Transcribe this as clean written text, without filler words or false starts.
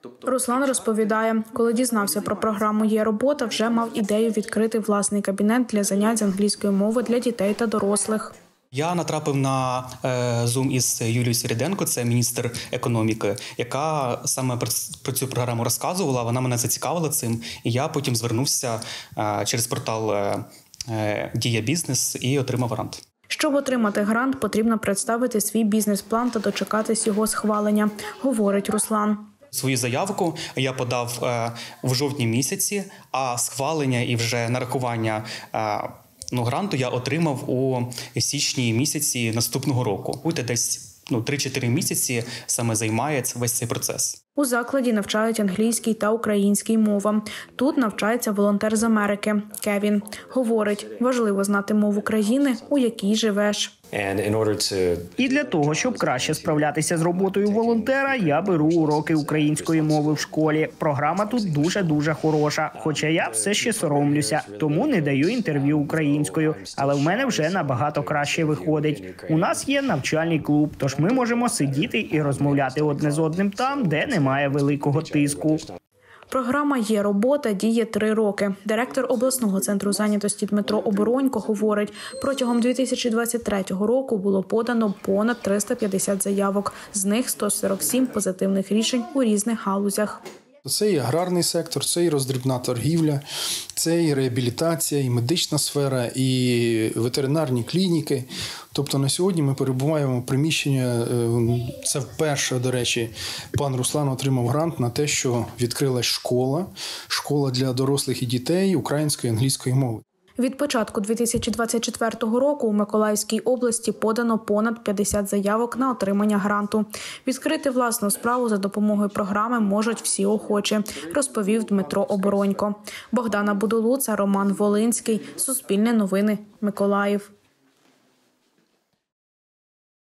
Руслан розповідає, коли дізнався про програму «Є робота», вже мав ідею відкрити власний кабінет для занять з англійської мови для дітей та дорослих. Я натрапив на Zoom із Юлією Свириденко, це міністр економіки, яка саме про цю програму розказувала, вона мене зацікавила цим, і я потім звернувся через портал «Дія Бізнес» і отримав грант. Щоб отримати грант, потрібно представити свій бізнес-план та дочекатись його схвалення, говорить Руслан. Свою заявку я подав в жовтні місяці, а схвалення і вже нарахування гранту я отримав у січні місяці наступного року. Буде десь 3-4 місяці саме займає весь цей процес. У закладі навчають англійській та українській мовам. Тут навчається волонтер з Америки – Кевін. Говорить, важливо знати мову країни, у якій живеш. І для того, щоб краще справлятися з роботою волонтера, я беру уроки української мови в школі. Програма тут дуже-дуже хороша, хоча я все ще соромлюся, тому не даю інтерв'ю українською. Але в мене вже набагато краще виходить. У нас є навчальний клуб, тож ми можемо сидіти і розмовляти одне з одним там, де немає великого тиску. Програма «Є робота» діє 3 роки. Директор обласного центру зайнятості Дмитро Оборонько говорить, протягом 2023 року було подано понад 350 заявок, з них 147 позитивних рішень у різних галузях. Це і аграрний сектор, це і роздрібна торгівля, це і реабілітація, і медична сфера, і ветеринарні клініки. Тобто на сьогодні ми перебуваємо в приміщенні, це вперше, до речі, пан Руслан отримав грант на те, що відкрилась школа для дорослих і дітей української і англійської мови. Від початку 2024 року у Миколаївській області подано понад 50 заявок на отримання гранту. Відкрити власну справу за допомогою програми можуть всі охочі, розповів Дмитро Оборонько. Богдана Будулуца, Роман Волинський, Суспільне новини, Миколаїв.